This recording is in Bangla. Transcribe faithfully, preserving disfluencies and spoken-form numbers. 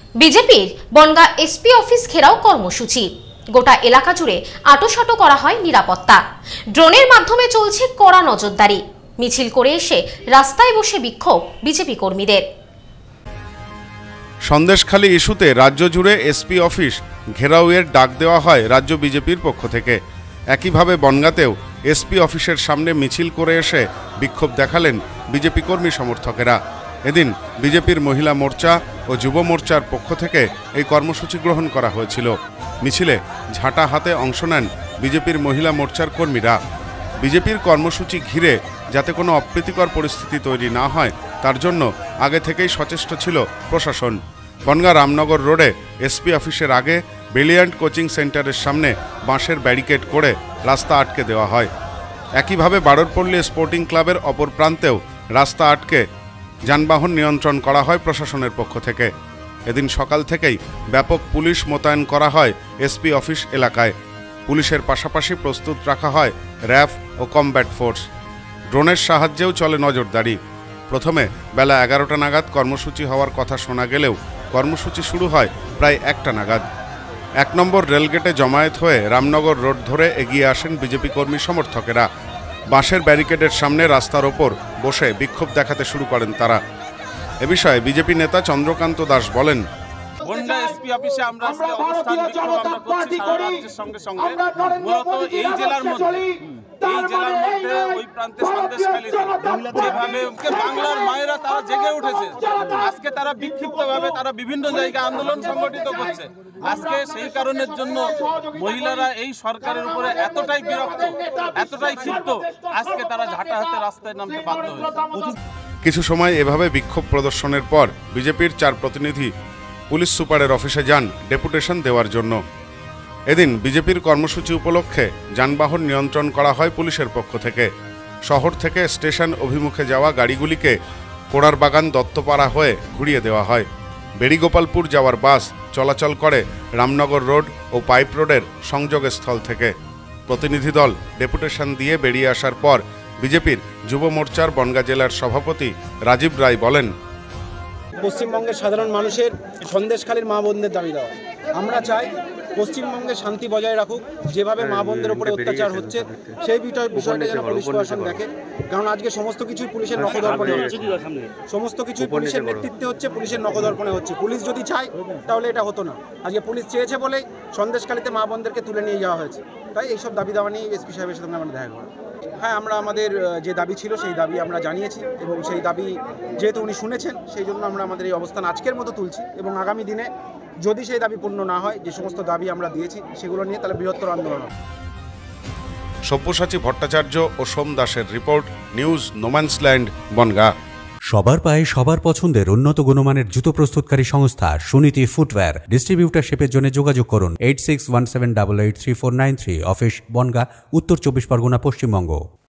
বিজেপির বনগা এসপি অফিস ঘেরাও কর্মসূচি। গোটা এলাকা জুড়ে আটোসাটো করা হয় নিরাপত্তা। ড্রোনের মাধ্যমে চলছে কড়া নজরদারি। মিছিল করে এসে রাস্তায় বসে বিক্ষোভ বিজেপি কর্মীদের। সন্দেশখালী ইস্যুতে রাজ্য জুড়ে এসপি অফিস ঘেরাওয়ের ডাক দেওয়া হয় রাজ্য বিজেপির পক্ষ থেকে। একইভাবে বনগাঁতেও এসপি অফিসের সামনে মিছিল করে এসে বিক্ষোভ দেখালেন বিজেপি কর্মী সমর্থকেরা। এদিন বিজেপির মহিলা মোর্চা ও যুব মোর্চার পক্ষ থেকে এই কর্মসূচি গ্রহণ করা হয়েছিল। মিছিলে ঝাঁটা হাতে অংশ নেন বিজেপির মহিলা মোর্চার কর্মীরা। বিজেপির কর্মসূচি ঘিরে যাতে কোনো অপ্রীতিকর পরিস্থিতি তৈরি না হয় তার জন্য আগে থেকেই সচেষ্ট ছিল প্রশাসন। বনগাঁ রামনগর রোডে এসপি অফিসের আগে ব্রিলিয়ান্ট কোচিং সেন্টারের সামনে বাঁশের ব্যারিকেড করে রাস্তা আটকে দেওয়া হয়। একইভাবে বাড়রপল্লী স্পোর্টিং ক্লাবের অপর প্রান্তেও রাস্তা আটকে যানবাহন নিয়ন্ত্রণ করা হয় প্রশাসনের পক্ষ থেকে। এদিন সকাল থেকেই ব্যাপক পুলিশ মোতায়েন করা হয় এসপি অফিস এলাকায়। পুলিশের পাশাপাশি প্রস্তুত রাখা হয় র্যাফ ও কমব্যাট ফোর্স। ড্রোনের সাহায্যেও চলে নজরদারি। প্রথমে বেলা এগারোটা নাগাদ কর্মসূচি হওয়ার কথা শোনা গেলেও কর্মসূচি শুরু হয় প্রায় একটা নাগাদ। এক নম্বর রেলগেটে জমায়েত হয়ে রামনগর রোড ধরে এগিয়ে আসেন বিজেপি কর্মী সমর্থকেরা। বাঁশের ব্যারিকেডের সামনে রাস্তার ওপর বসে বিক্ষোভ দেখাতে শুরু করেন তারা। এ বিষয়ে বিজেপি নেতা চন্দ্রকান্ত দাস বলেন, বনগাঁ এসপি অফিসে আমরা আজকে অবস্থান বিক্ষোভ আমরা করছি সারা রাজ্যের সঙ্গে সঙ্গে। মূলত এই জেলার মধ্যে এই জেলার মধ্যে ওই প্রান্তে সন্দেশখালীতে যেভাবে বাংলার মায়েরা তারা জেগে উঠেছে, আজকে তারা বিক্ষিপ্তভাবে তারা বিভিন্ন জায়গায় আন্দোলন সংগঠিত করছে। আজকে সেই কারণের জন্য মহিলারা এই সরকারের উপরে এতটাই বিরক্ত, এতটাই ক্ষিপ্ত, আজকে তারা ঝাঁটা হাতে রাস্তায় নামতে বাধ্য হয়েছে। কিছু সময় এভাবে বিক্ষোভ প্রদর্শনের পর বিজেপির চার প্রতিনিধি পুলিশ সুপারের অফিসে যান ডেপুটেশন দেওয়ার জন্য। এদিন বিজেপির কর্মসূচি উপলক্ষে যানবাহন নিয়ন্ত্রণ করা হয় পুলিশের পক্ষ থেকে। শহর থেকে স্টেশন অভিমুখে যাওয়া গাড়িগুলিকে কোড়ারবাগান দত্তপাড়া হয়ে ঘুরিয়ে দেওয়া হয়। বেড়িগোপালপুর যাওয়ার বাস চলাচল করে রামনগর রোড ও পাইপ রোডের সংযোগস্থল থেকে। প্রতিনিধি দল ডেপুটেশন দিয়ে বেরিয়ে আসার পর বিজেপির যুব মোর্চার বনগাঁ জেলার সভাপতি রাজীব রায় বলেন, পশ্চিমবঙ্গের সাধারণ মানুষের সন্দেশখালীর মা বোনদের দাবি দেওয়া। আমরা চাই পশ্চিমবঙ্গে শান্তি বজায় রাখুক। যেভাবে মা বোনদের উপরে অত্যাচার হচ্ছে সেই বিষয়টা যেন পুলিশ প্রশাসন দেখে। কারণ আজকে সমস্ত কিছুই পুলিশের নখদর্পণে হচ্ছে, সমস্ত কিছুই পুলিশের নেতৃত্বে হচ্ছে, পুলিশের নখদর্পণে হচ্ছে। পুলিশ যদি চায় তাহলে এটা হতো না। আজকে পুলিশ চেয়েছে বলেই সন্দেশখালীতে মা বোনদেরকে তুলে নিয়ে যাওয়া হয়েছে। তাই এইসব দাবি দাওয়া নিয়ে এসপি সাহেবের সাথে আমরা দেখা করি। হ্যাঁ, আমরা আমাদের যে দাবি ছিল সেই দাবি আমরা জানিয়েছি এবং সেই দাবি যেহেতু উনি শুনেছেন সেই জন্য আমরা আমাদের এই অবস্থান আজকের মতো তুলছি। এবং আগামী দিনে যদি সেই দাবি পূর্ণ না হয়, যে সমস্ত দাবি আমরা দিয়েছি সেগুলো নিয়ে তাহলে বৃহত্তর আন্দোলন হবে। সব্যসাচী ভট্টাচার্য ও সোম দাসের রিপোর্ট, নিউজ নোম্যান্সল্যান্ড, বনগাঁ। সবার পায়ে সবার পছন্দের উন্নত গুণমানের জুতো প্রস্তুতকারী সংস্থা সুনীতি ফুটওয়্যার ডিস্ট্রিবিউটারশিপের জন্য যোগাযোগ করুন eight six one seven double eight three four nine three. Office Bangaon, উত্তর চব্বিশ পরগনা, পশ্চিমবঙ্গ।